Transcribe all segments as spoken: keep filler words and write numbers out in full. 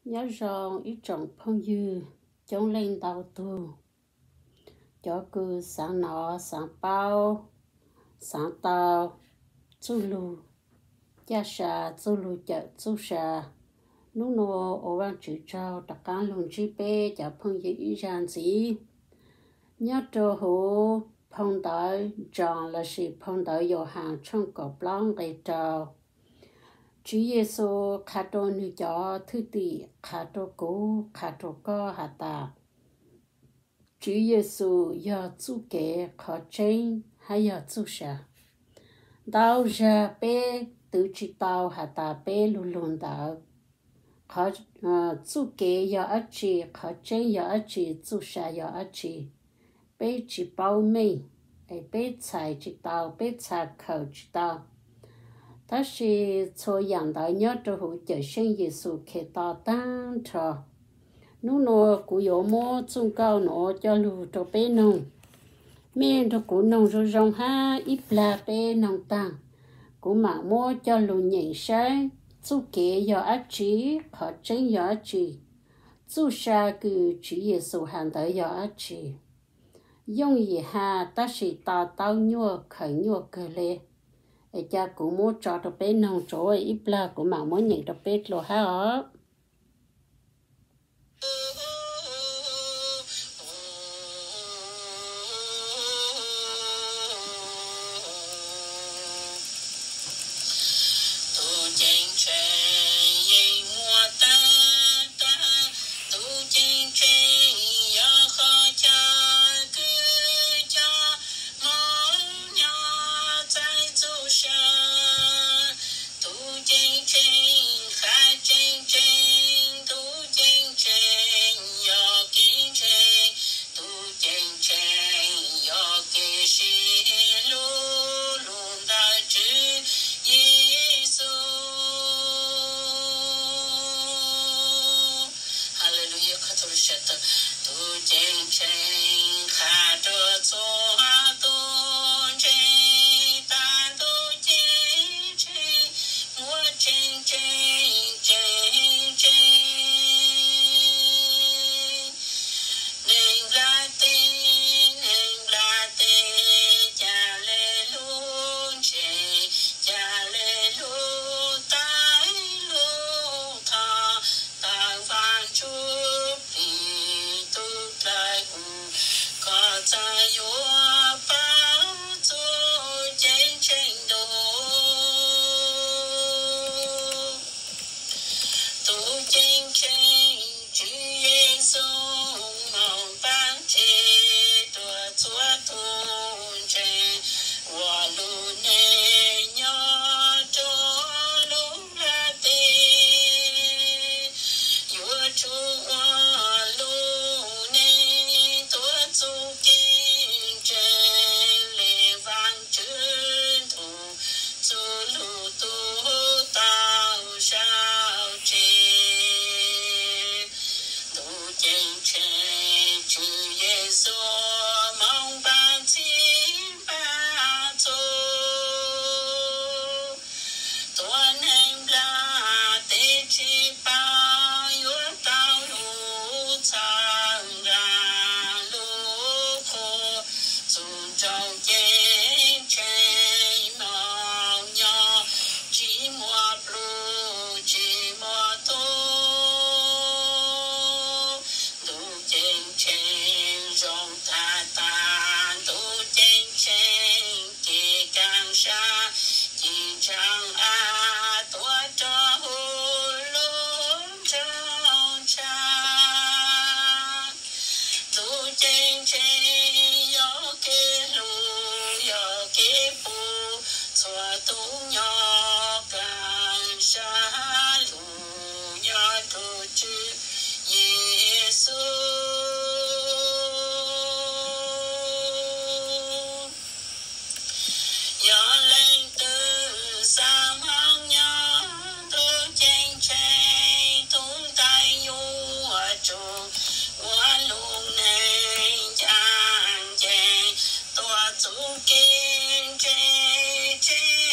nhớ rằng ít trọng phong dư chống lên tàu tu cho cứ sáng nọ sáng bao sáng tàu chú lù cha sa chú lù chợ chú sa lúc nô ở ban chữ trao đặc cá lùng chi bê cho phong dư ý rằng gì nhớ trò hồ phong tới chọn là sự phong tới dầu hàng trong cọp lăng gây trao Chúa Giêsu khát đồ nữ cho thứ tỷ khát đồ cố khát đồ co hạ ta Chúa Giêsu giờ chú kể khó tranh hay giờ chú sa đau ra bé tự chỉ tao hạ ta bé luôn luôn đau khó chú kể giờ ở chỉ khó tranh giờ ở chỉ chú sa giờ ở chỉ bé chỉ bao mì bé chạy chỉ tao bé chạy khẩu chỉ tao ta chỉ cho养到nhớ cho hữu trợ sinh Giêsu khi ta tăng trò nô nô cụ yếu mô trung cao nô cho lù cho bé nông miền cho cụ nông rồi rong ha ít là bé nông tăng cụ mà mô cho lù nhảy sai chú kế giờ ác trí khó tránh giờ ác trí chú sa cứ chỉ Giêsu hàng tới giờ ác trí dùng gì ha ta chỉ ta tao nhua khởi nhua cơ lê cha cũng muốn cho được bé nông chỗ ít là cũng mà muốn nhận được bé lo ha ở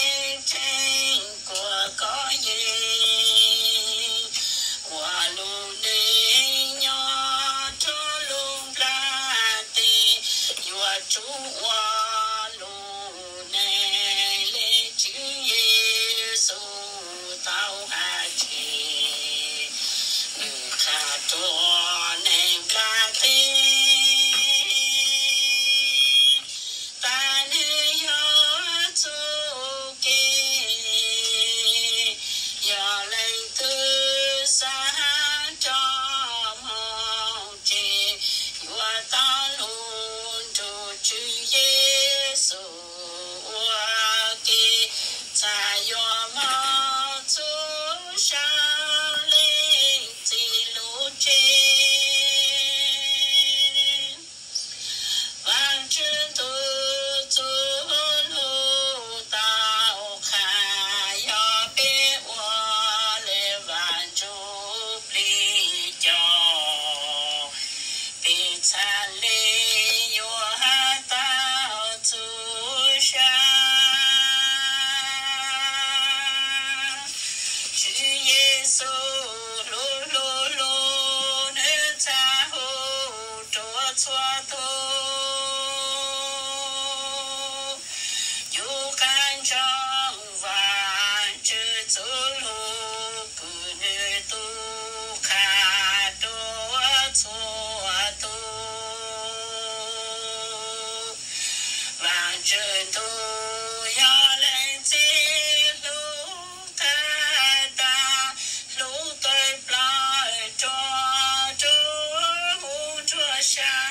Walu Giêsu lu lu lu nữ cha hô chúa chúa tu yêu can trong vạn chữ chữ lu cứ nữ tu khá chúa chúa tu vạn chữ tu ya lên chi lu ta ta lu tôi plai cho chúa mu chúa xa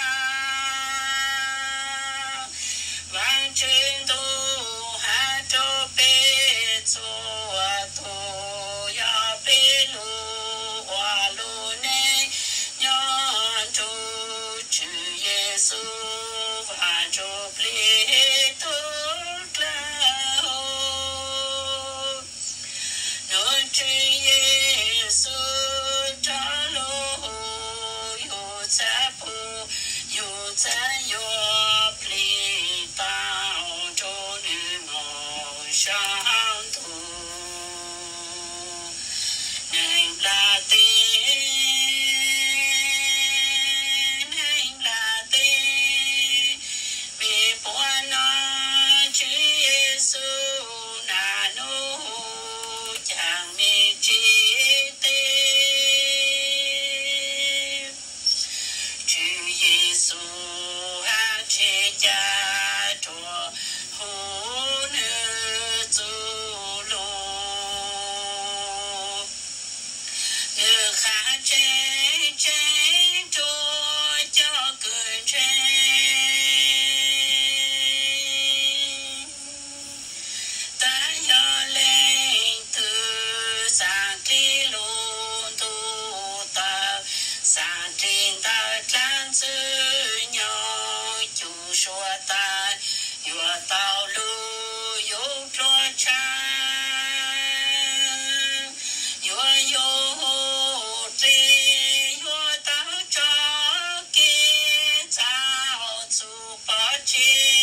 vạn chữ tu ha cho bê chúa tu ya bê lu hoa lu nê nhon tu chữ Giêsu và cho bê tu la ho nội chữ Giêsu cha lo yo cha pu yo cha yo bê tao cho nữ mong sáng tu nên là tên nên là tên vì bọn nó chữ Giêsu na nô chẳng nên chi tên chữ Giêsu ha chế cha cho hô nữ tu lô nữ khá chế chế cho cho cười chế ta nhớ lên từ sáng khi luôn tu ta sáng trên ta trang chữ nhau chủ số ta yêu tao lu yêu cho cha yêu yêu tri yêu tao cho kia chào chủ bảo chi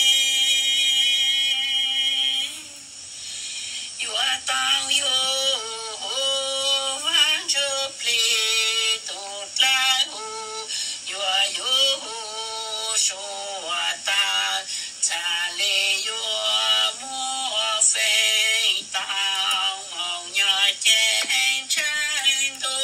yêu tao yêu vang cho pli tu la hu yêu yêu số ta cha lê yêu mua phê tao mong nhớ trên trên tu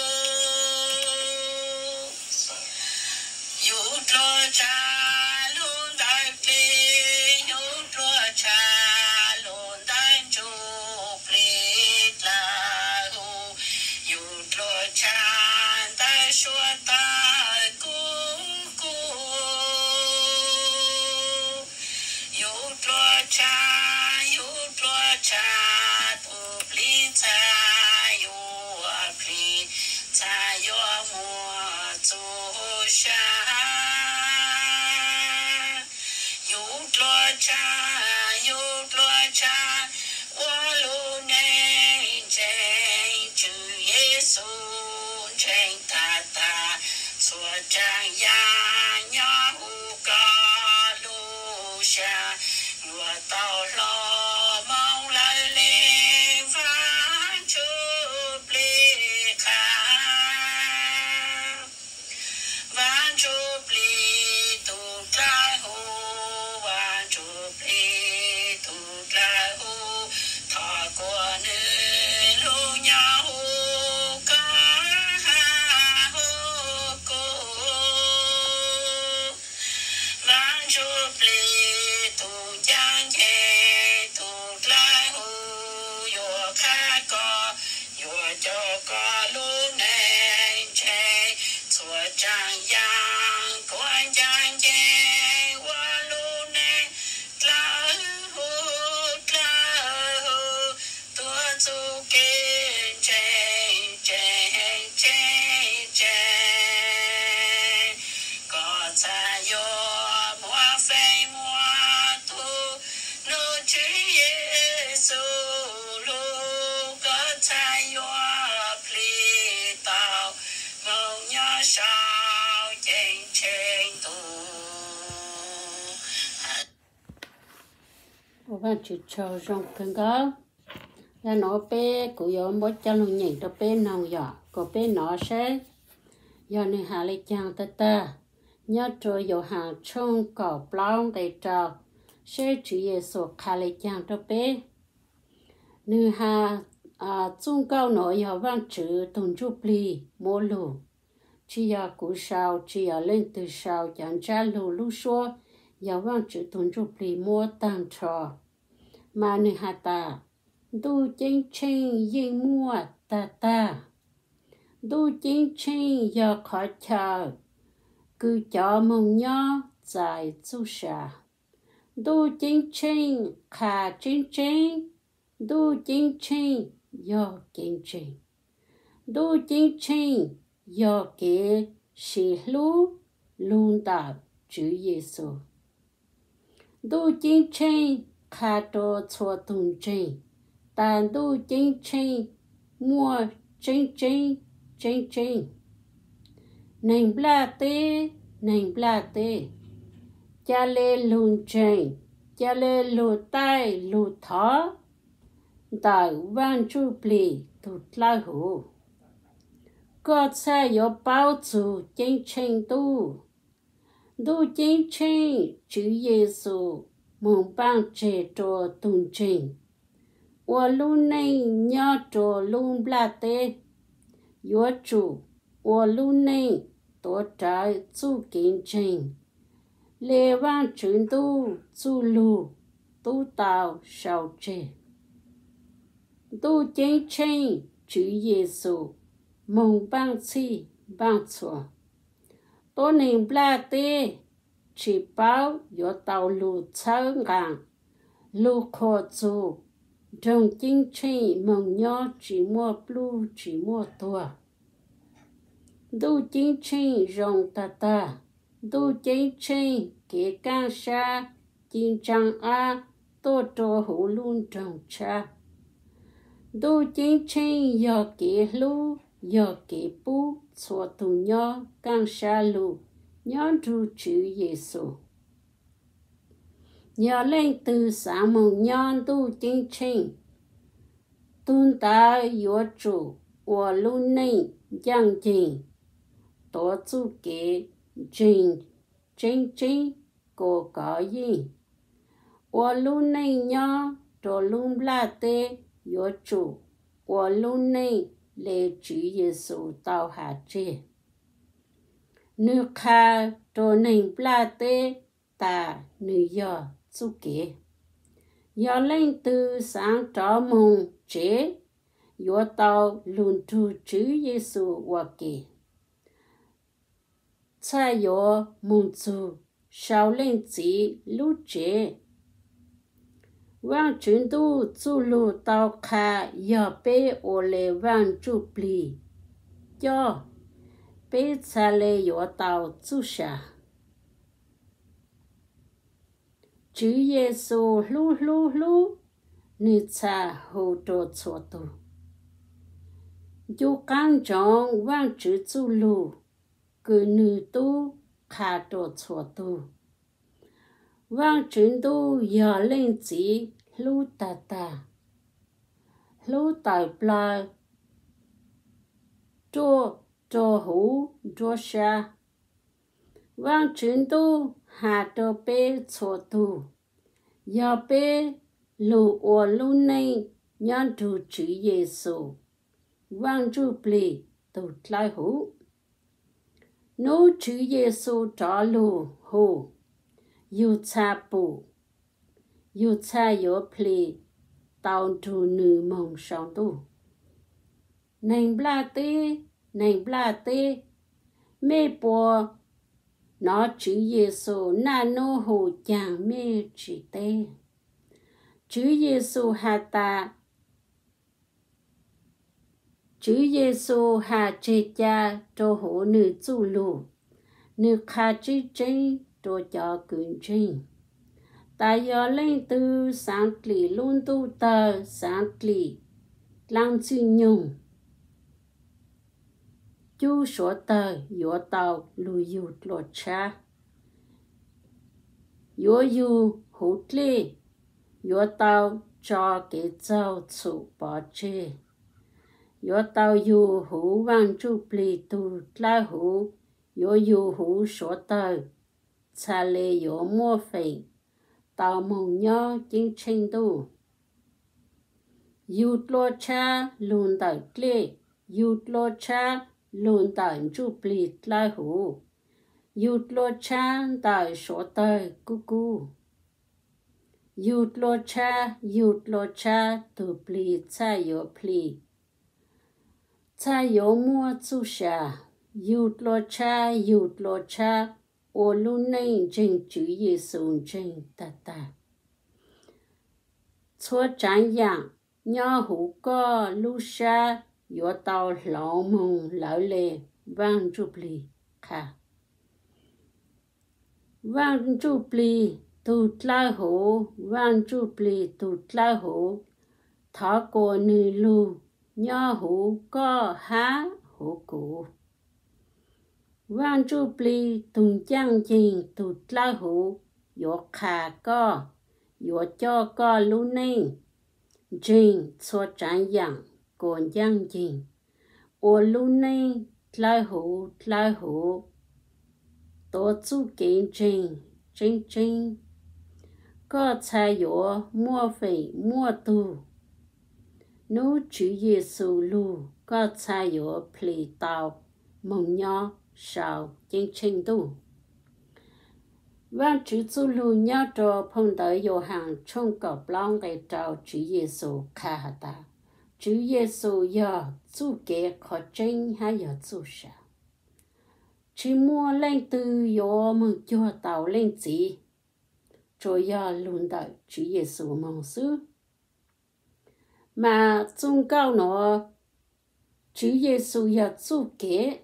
yêu cho cha luôn đại pli yêu cho cha luôn đại chu pli la hu yêu cho cha đại số ta cung cung yêu cho cha yêu cho cha tu pli cha yêu pli cha yêu mua tu sha yêu cho cha yêu cho cha wa lu nei chen chữ Giêsu chen ta ta xua trang ya nhớ hu ca lu sha ngựa tàu lo mong lại lên vang chụp ly khá vang chụp ly tu tra hu vang chụp ly tu tra hu thọ của nữ lu nhau hu ca ha hu cô vang chụp ly tu giang chê tu la hu yo kha co yo cho co lu nè chê chua trang yang quan giang chê wa lu nè la hu la hu tua chu kê chê chê chê chê có cha yo mua phê mua tu nô chữ Giêsu lu có cha yo pli tao mong nhớ sao trên trên tu và chữ chào rong cần gáo ya nó bé cụ yo mỗi cho luôn nhảy đó bé nòng yo có bé nó sẽ yo nên hà lấy chàng ta ta nhớ rồi yo hàng trong cỏ plong đầy trào sẽ chỉ є số hà lấy chàng đó bé nữ hà à trung cao nội yo vang chữ tung chụp li mô lù chỉ ya cụ sao chỉ ya lên từ sao chẳng cha lù lù xua yo vang chữ tung chụp li mô tăng trò mà nữ hà ta đu chính chính yên mua ta ta đu chính chính giờ khó chờ cứ cho mong nhớ dài chú sa đu chính chính khả chính chính đu chính chính giờ chính chính đu chính chính giờ kế sĩ lú luôn đạo chữ Giêsu đu chính chính khả đồ cho tung chính tàn đu chính chính mua chính chính chính chính nành bla tê nành bla tê cha lê lùn chính cha lê lù tai lù thó đại văn chu pli tụt la hủ có xe có bao chủ chính chính tu đu chính chính chữ Giêsu mong ban chế cho tung chính我路内鸟着路不拉的，约住我路内多在做见证，来往成都走路都到小街，都见证主耶稣梦帮起帮错，多能不拉的，吃饱要到路草岸，路可走。trong chính trị mong nhớ chỉ mua blue chỉ mua tua đu chính trị rong ta ta đu chính trị kế can sa chính trang a tô trò hữu luôn trong cha đu chính trị giờ kế lu giờ kế bu xóa tu nhớ can sa lu nhớ ru chữ Giêsu nhớ lên từ sáng mong nhớ tu chính chính tuân ta yếu chủ của luôn này giang trình tổ chức kế trình chính chính của có gì của luôn này nhớ tổ luôn là tê yếu chủ của luôn này lệ chữ Giêsu tao hạ chế nước kha tổ này là tê ta nữ giờ chú kế giờ lên từ sáng trọ mùng chế yếu tao luôn thu chữ Giêsu và kế cha yếu mùng chú sao lên chỉ lúc chế vang chuyển tu chú lù tao khá giờ bê ô lê vang chú bì cho bê cha lê yếu tao chú xa chữ Giêsu lu lu lu nữ cha hồ đồ cho tu dù căng trọng vang chữ chú lu cứ nữ tu khá đồ cho tu vang chữ tu giờ lên chỉ lu ta ta lu tại bla cho cho hú cho sa vang chữ tu hà đồ bê cho tu giờ bê lù ô lù này nhân tu chữ Giêsu vang chu bì tu lại hú nô chữ Giêsu trả lù hú yu cha bù yu cha yo bì tao tu nữ mong sang tu nành bla tê nành bla tê mê bò nó chữ Giêsu na nô hồ chàng mê chỉ tê chữ Giêsu hà ta chữ Giêsu hà chế cha cho hồ nữ chú lù nữ khá chữ chênh cho cho quyền chênh ta giờ lên từ sáng lì luôn tu tờ sáng lì lăng chữ nhung chú số tờ yếu tàu lù yếu lột cha yếu yếu hút lê yếu tàu cho cái dâu chủ bỏ chê yo tao yu hú vang chu pli tu la hú yo yu hú số tờ cha lê yo mua phê tao mong nhớ chính trình tu yu lo cha lùn tờ klê yu lo cha lùn tờ chu pli la hú yu lo cha tờ số tờ cu cu yu lo cha yu lo cha tu pli cha yo pli cha yo mua chu sha yu lo cha yu lo cha ô lu nay chính chữ Giêsu chính ta ta chúa tráng yang nhớ hữu co lu sa yo tàu lão mông lão lệ vang chu pli kha vang chu pli tu tla hồ vang chu pli tu tla hồ thọ cô nữ lu nhớ hữu co há hữu cụ vang chu pli tung chang chinh tu tla hồ yo kha co yo cho co lu nay jing chúa tráng yang còn giang jing ô lu nay tla hồ tla hồ tổ chu kiến jing jing jing có cha yo mua phê mua tu nếu chữ Giêsu lu có cha yo pli tao mong nhớ sao chính trình tu và chữ chu lu nhớ cho phong tới yo hàng trong cọp long để trao chữ Giêsu kha hà ta chữ Giêsu yo chu kế khó chính hay yo chu sa chỉ mua lên từ yo mong cho tàu lên gì rồi yo luôn đợi chữ Giêsu mong sư mà trung cao nó chữ Giêsu yo chu kế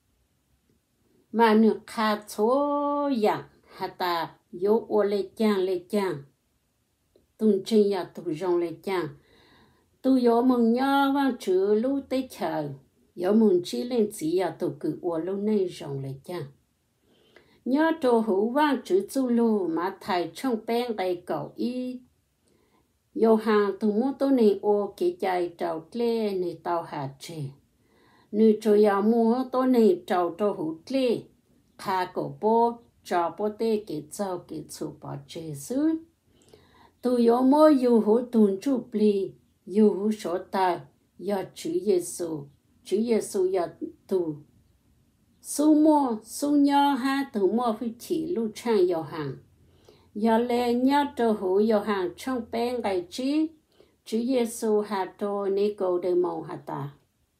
mà nước khá chố yang hà ta yo ô lê chang lê chang tung trình ya tu rong lê chang tu yo mong nhớ vang chữ lu tế chờ yo mong chỉ lên chỉ ya tu cử ô lu nay rong lê chang nhớ trô hữu vang chữ chu lu mà thầy trong bên đầy cầu y yo hàng tu mô tô này ô kế chạy trào lê này tàu hạt chê nữ cho ya mua tô này trào trô hữu lê khá cổ bố cho bố tê kế châu kế chủ bỏ chê sư tu yo mô yu hữu tùn chu pli yu hữu số ta ya chữ Giêsu chữ Giêsu ya tu su mô su nhớ ha tu mô phi chỉ lưu trang yo hàng ya lê nhớ trô hữu yo hàng trong bên ngày chí chữ Giêsu hà trô nê cầu đề mong hà ta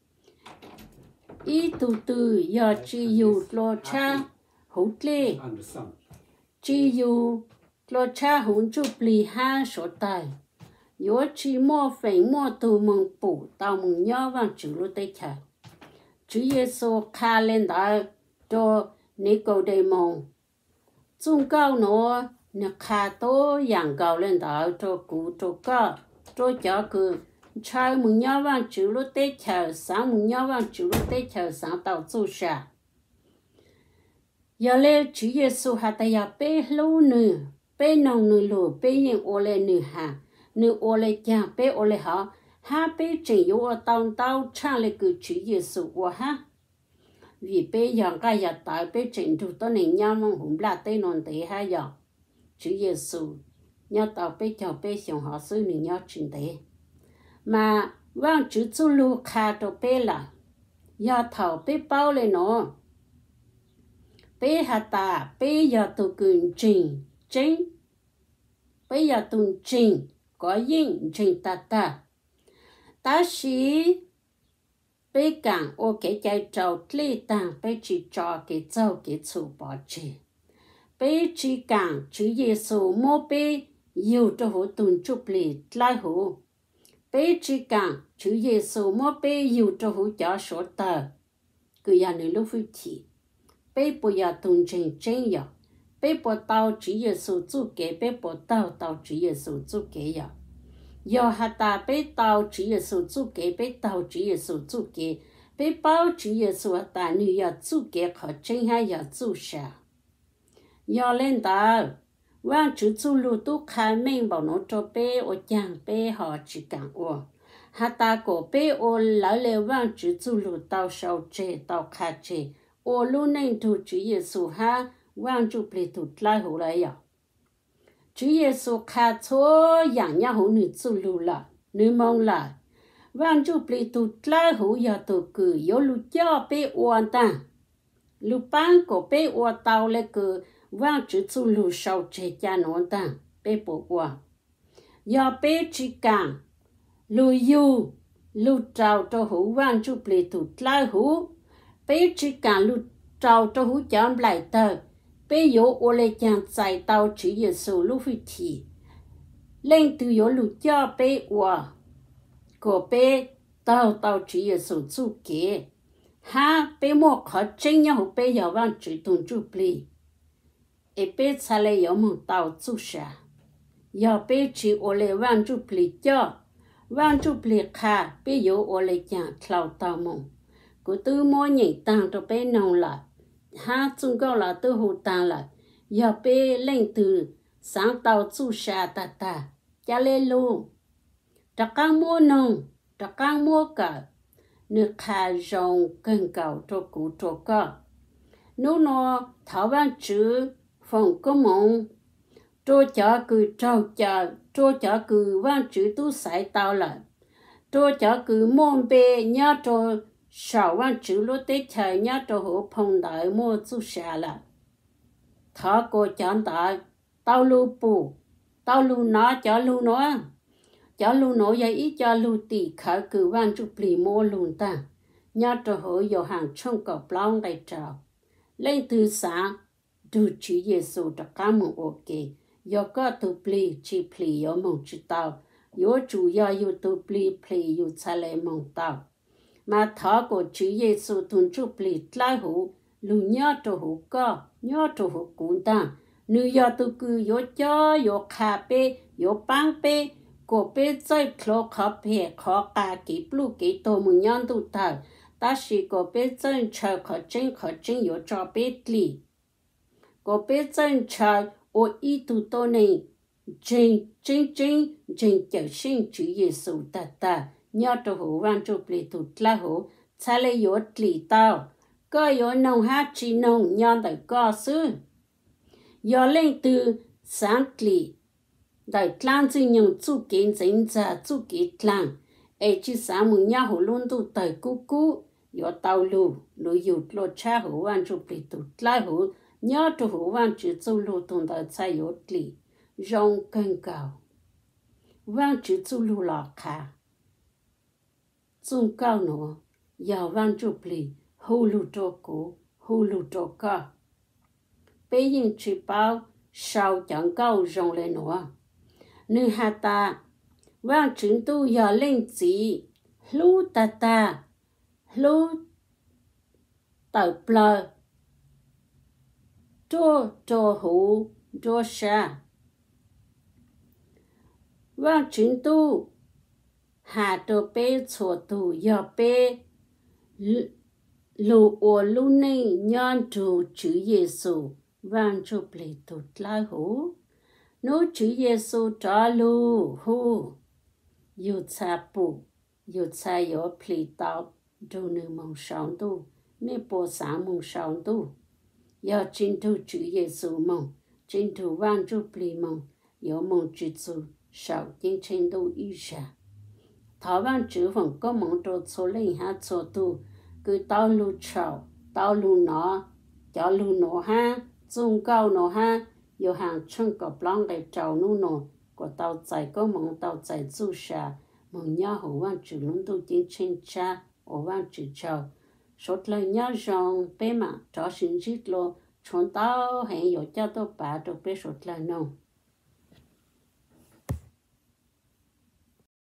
ý tu tư ya chi yu lo cha hữu lê chi yu lo cha hữu chu pli ha số tài yo chi mô phẩy mô tu mong bù tao mong nhớ vang chữ lu tế chả chữ Giêsu kha lên đó cho nê cầu đề mong trung cao nó nè khá tố yang cao lên đó cho cụ cho cao cho cho cứ trai mong nhớ vang chữ lu tế chả sáng mong nhớ vang chữ lu tế chả sáng tao chu sa giờ lê chữ Giêsu hà ta ya bê lâu nữ bê nông nữ lù bê yên ô lê nữ hà nữ ô lê cha bê ô lê họ ha bê trình yếu ở tàu tàu cha lê cử chữ Giêsu qua ha vì bê yang cái ya tại bê trình trụ tao này nhau mong hùng là tê non tê ha ya chữ Giêsu nhau tàu bê chào bê xong họ sư nữ nhau trình tê mà vang chữ chu lu khá đồ bê là ya thảo bê bao lê nó bé hà ta bé giờ tụ cường trình chính bé giờ tụ trình có yên trình ta ta ta sĩ bé càng ô cái chạy trâu lê tàng bé chỉ cho cái châu cái chủ bỏ chê bé chỉ càng chữ Giêsu mô bé yêu cho hồ tụn chụp lì lại hồ bé chỉ càng chữ Giêsu mô bé yêu cho hồ cho số tờ cứ nhà này lúc phi thị bé bố ya tung trình trình ya bé bố tao chỉ Giêsu chú kế bé bố tao tao chỉ Giêsu chú kế ya ya hà ta bé tao chỉ Giêsu chú kế bé tao chỉ Giêsu chú kế bé bao chỉ Giêsu hà ta nữ ya chú kế khó trình hay ya chú sa ya lên tao vang chữ chu lu tu khai mình bảo nó cho bé ở chàng bé họ chỉ càng ô hà ta cổ bé ô lại lệ vang chữ chu lu tao sau chế tao khai chế ô lu nên tu chữ Giêsu ha vang chữ ple tu lại hồ lại à chữ Giêsu khai cho dạng nhà hồ nữ chu lu là nữ mong là vang chữ ple tu lại hồ ya tu cứ yo lu cho bé ô ta lu pan cổ bé ô tao lệ cứ vang chữ chu lu sau chế cha nó ta bé bộ qua giờ bé chỉ càng lu yu lu trào cho hữu vang chữ ple tu lại hữu bé chỉ càng lu trào cho hữu chọn lại tờ bé yếu ô lê chàng chạy tàu chữ Giêsu lu phi thị lên từ yếu lu cho bé qua cổ bé tàu tàu chữ Giêsu chu kế ha bé mua khó tranh nhau bé yếu vang chữ tuần chữ ple e bé xa lê yếu mong tàu chu xa giờ bé chỉ ô lê vang chữ ple cho vang chữ ple khá bé yếu ô lê chàng thảo tàu mong cô tư mua nhảy tăng cho bé nông lại ha chung cao là tư hồ tăng lại giờ bé lên từ sáng tàu chu xa ta ta cha lê lu trạc căng mua nông trạc căng mua cả nước khá rộng cân cầu cho cụ cho cả nếu nó thảo vang chữ phòng có mộng cho chả cứ trao chả cho chả cứ vang chữ tu sải tao lại cho chả cứ môn bê nhá cho sáu vang chữ lô tết trời nhá cho hộ phong đại mua chu xa lại thọ cô chọn tại tao lu bù tao lu nó cho lu nó cho lu nó vậy ít cho lu tì khởi cứ vang chữ ple mua luôn ta nhá cho hộ vô hàng trong cọp long đầy trào lên từ sáng du chữ Giêsu cho cả một ok yo có tu ple chỉ ple yo mong chữ tao yo chủ yo yo tu ple ple yo cha lệ mong tao mà thọ của chữ Giêsu tuân chữ ple lại hữu lu nhớ cho hữu có nhớ cho hữu cũng ta nữ yo tu cứ yo cho yo khá bê yo băng bê cổ bê chơi khó khó bê khó cả kỹ blu kỹ tô mù nhon tu thảo ta sĩ cổ bê chơi chờ khó chân khó chân yo cho bê tli cổ bê chơi chờ ô y tu tô này chân chân chân chân chờ sinh chữ Giêsu ta ta nhớ cho hữu vang chữ ple tu lại hữu cha lê yo tli tao có yo nông hát chỉ nông nhon đời có sư yo lên từ sáng tli đời clan chỉ nhung chu kiến chính ra chu kiến clan ấy chỉ sáng mùng nhau hữu luôn tu đời cú cú yo tàu lu lu yu lo cha hữu vang chữ ple tu lại hữu nhớ cho hữu vang chữ chu lu tuần đời cha yo tli rong cân cao vang chữ chu lu lọ khá chung cao nữa giờ vang chữ ple hữu lu cho cố hữu lu cho cả bây giờ chỉ bao sau chẳng cao rong lên nữa nữ hà ta vang chữ tu giờ lên chỉ lu ta ta lu tàu plơ cho cho hữu cho sa vang chữ tu hà tô bê chùa tu giờ bê lu ô lu này nhon tu chữ Giêsu vang chữ ple tu lại hữu nếu chữ Giêsu trả lu hữu yêu cha bù yêu cha yêu ple tao du nữ mong sáng tu mẹ bố sáng mong sáng tu giờ chính tu chữ Giêsu mong chính tu vang chữ ple mong yêu mong chữ Giêsu sau chính trình độ ý sa thảo vang chữ phòng có mong cho số linh ha số tu cứ tao lu chào tao lu nó cho lu nó ha chung cao nó ha yêu hàng chung cọp long để chào nu nó của tao chạy có mong tao chạy du sa mong nhớ hồ vang chữ luôn tu chính trình cha hồ vang chữ chào số lời nhớ rằng bé mà cho sinh dịch lo chúng tao hẹn yêu cho tao bà được bé số lời nông